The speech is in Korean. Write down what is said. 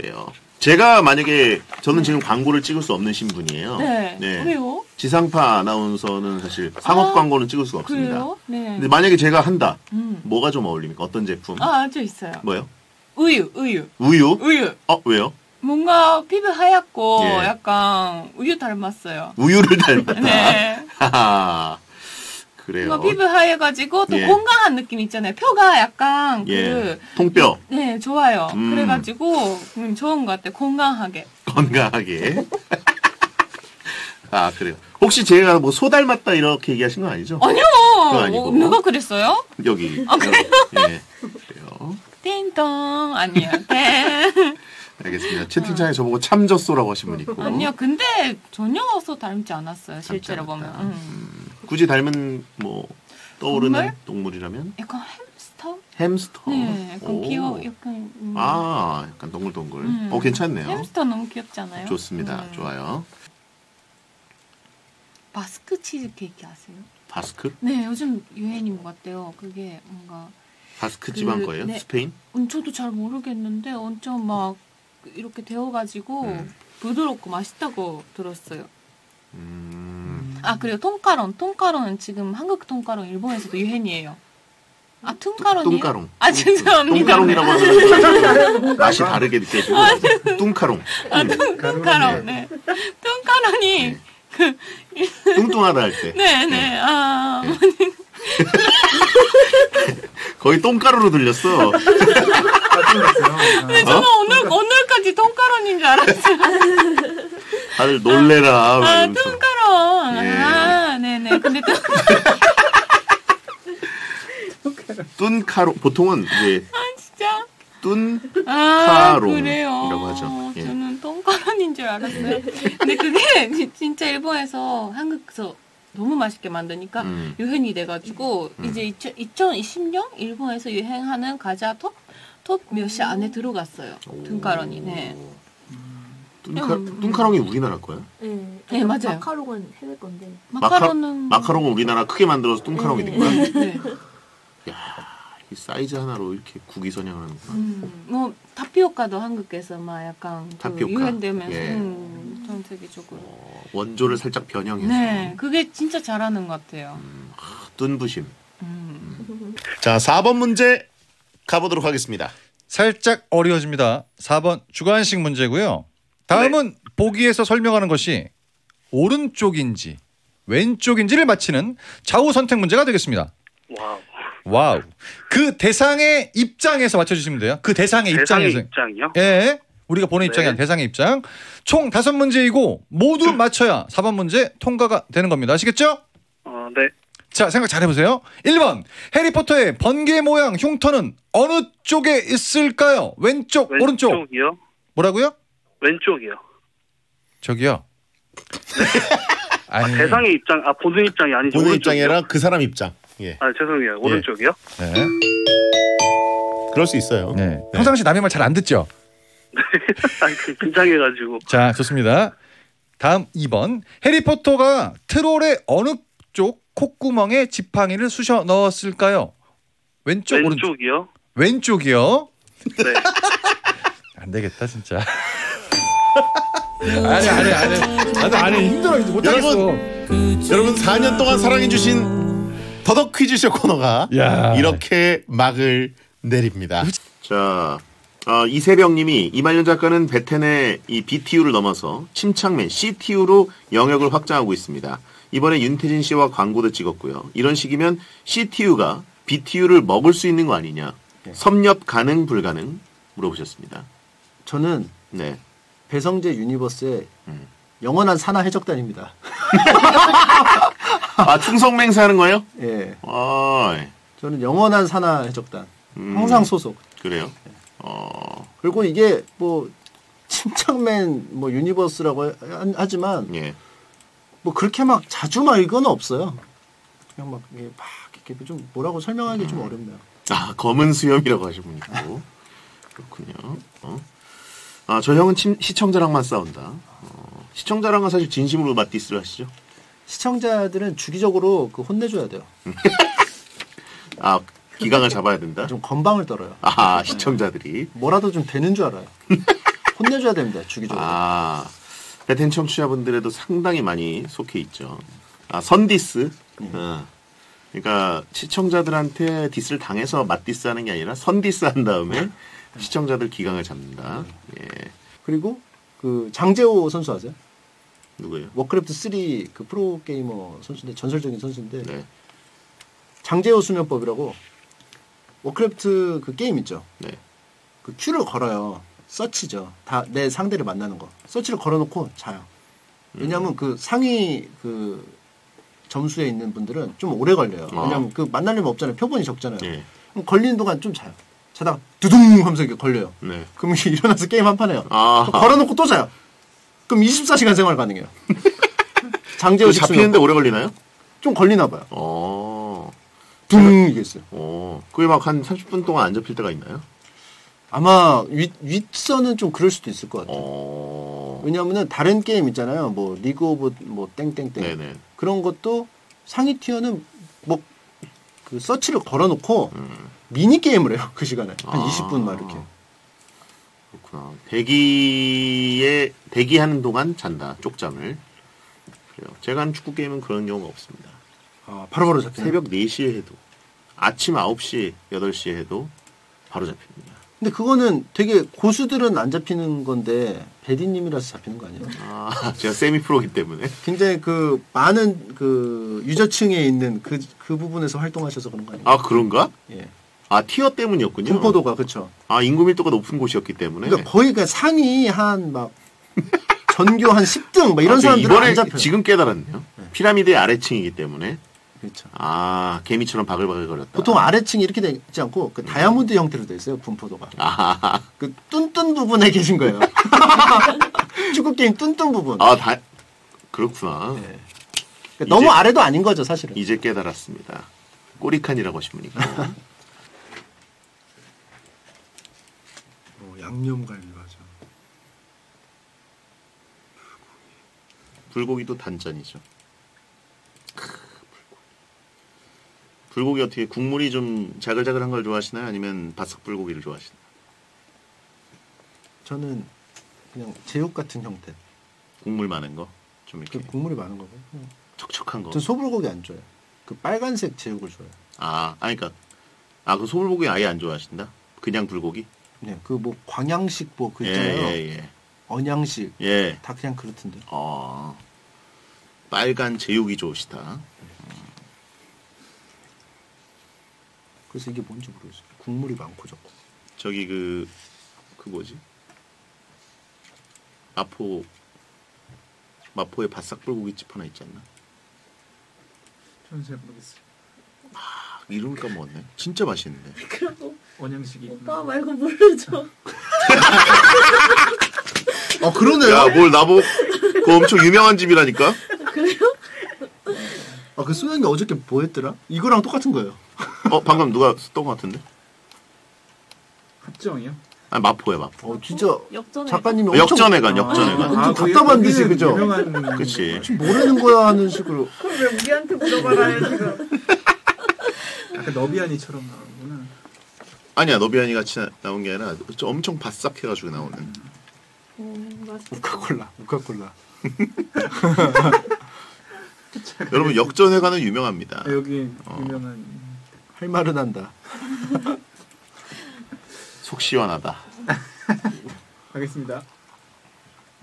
그래요. 제가 만약에 저는 지금 광고를 찍을 수 없는 신분이에요. 네. 왜요? 지상파 아나운서는 사실 상업 광고는 찍을 수가 없습니다. 그래요? 네. 근데 만약에 제가 한다. 뭐가 좀 어울립니까? 어떤 제품? 저 있어요. 뭐요? 우유. 우유? 왜요? 뭔가 피부 하얗고 예. 약간 우유 닮았어요. 우유를 닮았다. 네. 그래요. 뭔가 피부 하얘가지고 또 예. 건강한 느낌 있잖아요. 뼈가 약간 예. 통뼈. 네, 좋아요. 그래가지고 좋은 것 같아요. 건강하게. 그래요. 혹시 제가 뭐 소 닮았다 이렇게 얘기하신 건 아니죠? 아니요. 그건 아니고. 누가 그랬어요? 여기. 그래요? 예. 그래요. 띵동 아니요. 네. 알겠습니다. 채팅창에 저보고 참젖소라고 하신 분 있고. 아니요. 근데 전혀 소 닮지 않았어요. 실제로 보면. 굳이 닮은 뭐 떠오르는 동물이라면? 약간 햄스터? 햄스터. 네. 약간 귀여워. 약간. 약간 동글동글. 괜찮네요. 햄스터 너무 귀엽지 않아요? 좋습니다. 좋아요. 바스크 치즈케이크 아세요? 바스크? 네, 요즘 유행인 것 같아요. 그게 뭔가 바스크 지방 거예요? 네. 스페인? 저도 잘 모르겠는데 엄청 막 이렇게 데워가지고 부드럽고 맛있다고 들었어요. 그리고 통카롱은 지금 한국 통카롱 일본에서도 유행이에요. 통카롱이요? 뚱카롱. 죄송합니다. 뚱카롱이라고 하면 맛이 다르게 느껴지고 뚱카롱. 뚱카롱. 네. 뚱카롱이 뚱뚱하다 할 때. 네네. 거의 똥가루로 들렸어. 근데 저는 오늘까지 똥가루인 줄 알았어요. 다들 놀래라. 똥가루. 예. 네네. 근데 뚠카롱. 보통은 이제 진짜? 뚠카롱이라고 하죠. 예. 저는 똥가루인 줄 알았어요. 근데 그게 진짜 일본에서 한국에서 너무 맛있게 만드니까 유행이 돼가지고 이제 2020년 일본에서 유행하는 과자 톱 몇시 안에 들어갔어요. 뚱카롱이. 네. 뚱카롱이 우리나라 거야? 네, 맞아요. 마카롱은 해외 건데. 마카롱은 우리나라 크게 만들어서 뚱카롱이 된 거야? 네. 야, 이 사이즈 하나로 이렇게 국위선양하는구나. 뭐 타피오카도 한국에서 막 약간 타피오카. 유행되면서 예. 전 세계적으로. 원조를 살짝 변형해서. 네, 그게 진짜 잘하는 것 같아요. 뚠부심. 자, 4번 문제 가보도록 하겠습니다. 살짝 어려워집니다. 4번 주관식 문제고요. 다음은 보기에서 설명하는 것이 오른쪽인지 왼쪽인지를 맞히는 좌우 선택 문제가 되겠습니다. 와우. 그 대상의 입장에서 맞춰주시면 돼요. 그 대상의 입장에서. 입장이요? 예. 우리가 보는 입장이 아니라 대상의 입장. 총 5문제이고 모두 맞춰야 4번 문제 통과가 되는 겁니다. 아시겠죠? 네. 자, 생각 잘해보세요. 1번 해리포터의 번개 모양 흉터는 어느 쪽에 있을까요? 왼쪽, 오른쪽? 왼쪽이요? 뭐라고요? 왼쪽이요. 저기요. 아니. 대상의 입장, 보는 입장이 아니죠. 보는 오른쪽이요? 입장이 아니라 그 사람 입장. 예. 죄송해요. 오른쪽이요? 네. 그럴 수 있어요. 네. 평상시 남의 말 잘 안 듣죠? 긴장해가지고. 자, 좋습니다. 다음 2번. 해리포터가 트롤의 어느 쪽 콧구멍에 지팡이를 쑤셔 넣었을까요? 왼쪽, 오른쪽? 왼쪽이요? 왼쪽이요? 네. 안 되겠다 진짜. 아니 힘들어 이제 못하겠어. 여러분 4년 동안 사랑해주신 더덕 퀴즈쇼 코너가 이렇게 막을 내립니다. 자, 이세병님이 이말년 작가는 베텐의 이 BTU를 넘어서 침착맨 CTU로 영역을 확장하고 있습니다. 이번에 윤태진 씨와 광고도 찍었고요. 이런 식이면 CTU가 BTU를 먹을 수 있는 거 아니냐? 섭렵 가능 불가능 물어보셨습니다. 저는 배성재 유니버스의 영원한 산하 해적단입니다. 충성맹세하는 거예요? 예. 예. 저는 영원한 산하 해적단. 항상 소속. 그래요? 그리고 이게 뭐 침착맨 뭐 유니버스라고 하지만 뭐 그렇게 막 자주 막 이건 없어요. 그냥 막 이렇게 좀 뭐라고 설명하기 좀 어렵네요. 검은 수염이라고 하신 분 있고. 그렇군요. 저 형은 시청자랑만 싸운다. 시청자랑은 사실 진심으로 맞디스를 하시죠? 시청자들은 주기적으로 혼내줘야 돼요. 기강을 잡아야 된다? 좀 건방을 떨어요. 시청자들이. 뭐라도 좀 되는 줄 알아요. 혼내줘야 됩니다. 주기적으로. 베텐 청취자분들에도 상당히 많이 속해 있죠. 선디스. 그러니까 시청자들한테 디스를 당해서 맞디스하는 게 아니라 선디스한 다음에 시청자들 기강을 잡는다. 예. 그리고 그 장재호 선수 아세요? 누구예요? 워크래프트 3 그 프로 게이머 선수인데 전설적인 선수인데 네. 장재호 수면법이라고 워크래프트 그 게임 있죠. 네. 그 큐를 걸어요. 서치죠. 다 내 상대를 만나는 거. 서치를 걸어놓고 자요. 왜냐하면 그 상위 그 점수에 있는 분들은 좀 오래 걸려요. 왜냐하면 그 만날 일 없잖아요. 표본이 적잖아요. 네. 그럼 걸리는 동안 좀 자요. 자다가 두둥 하면서 이렇게 걸려요. 네. 그럼 일어나서 게임 한 판 해요. 걸어놓고 또 자요. 그럼 24시간 생활 가능해요. 장재호 잡히는데 오래 걸리나요? 좀 걸리나 봐요. 둥 이게 있어요. 그게 막 한 30분 동안 안 잡힐 때가 있나요? 아마 윗선은 좀 그럴 수도 있을 것 같아요. 왜냐하면은 다른 게임 있잖아요. 뭐 리그 오브 뭐 땡땡땡 네네. 그런 것도 상위 티어는 뭐 그 서치를 걸어놓고 미니 게임을 해요. 그 시간에 한 20분 막 이렇게. 그렇구나. 대기하는 동안 잔다. 쪽잠을. 그래요. 제가 하는 축구 게임은 그런 경우가 없습니다. 바로바로 잡히네. 새벽 4시에 해도 아침 9시, 8시에 해도 바로 잡힙니다. 근데 그거는 되게 고수들은 안 잡히는 건데 베디님이라서 잡히는 거 아니에요? 제가 세미 프로기 때문에 굉장히 그 많은 그 유저층에 있는 그 부분에서 활동하셔서 그런 거 아니에요? 그런가? 예. 티어 때문이었군요. 분포도가 그렇죠. 인구 밀도가 높은 곳이었기 때문에. 그러니까 거의 그 상위 한 막 전교 한 10등 막 이런 사람들은 이번에 안 잡혀요. 지금 깨달았네요. 네. 피라미드의 아래층이기 때문에. 그렇죠. 개미처럼 바글바글 거렸다. 보통 아래층이 이렇게 되지 않고 그 다이아몬드 형태로 돼 있어요. 분포도가. 그 뚠뚠 부분에 계신 거예요. 축구 게임 뚠뚠 부분. 그렇구나. 네. 그러니까 너무 아래도 아닌 거죠, 사실은. 이제 깨달았습니다. 꼬리칸이라고 하시니까. 양념갈비 맞아. 불고기도 단짠이죠. 불고기 어떻게 국물이 좀 자글자글한 걸 좋아하시나요? 아니면 바삭 불고기를 좋아하시나요? 저는 그냥 제육 같은 형태. 국물 많은 거? 좀 이렇게 국물이 많은 거고. 촉촉한 거. 전 소불고기 안 좋아해요. 그 빨간색 제육을 좋아해요. 그러니까 그 소불고기 아예 안 좋아하신다? 그냥 불고기? 네, 그 뭐 광양식 뭐 그 있잖아요. 예. 언양식. 예. 다 그냥 그렇던데. 빨간 제육이 좋으시다. 그래서 이게 뭔지 모르겠어요. 국물이 많고 적고. 저기 그 뭐지? 마포에 바싹 불고기집 하나 있지 않나? 저는 잘 모르겠어요. 이름을 까먹었네. 진짜 맛있는데. 그리고 원양식이 오빠 말고 모르죠. 그러네요. 야, 뭘 나보고 그거 엄청 유명한 집이라니까. 그래요? 그 소연이 어저께 뭐 했더라? 이거랑 똑같은 거예요. 방금 누가 썼던 것 같은데? 합정이요? 마포야, 마포. 진짜 역전에 작가님이 엄청 역전회관. 좀 답답한 듯이 그죠? 그치. 모르는 거야 하는 식으로. 그걸 왜 우리한테 물어봐라요 지금. 약간 너비아니처럼 나오는구나. 아니야, 너비아니 같이 나온 게 아니라 엄청 바싹해가지고 나오는. 우카콜라. 여러분 역전회관은 유명합니다. 여기 유명한 할 말은 한다. 속 시원하다. 하겠습니다.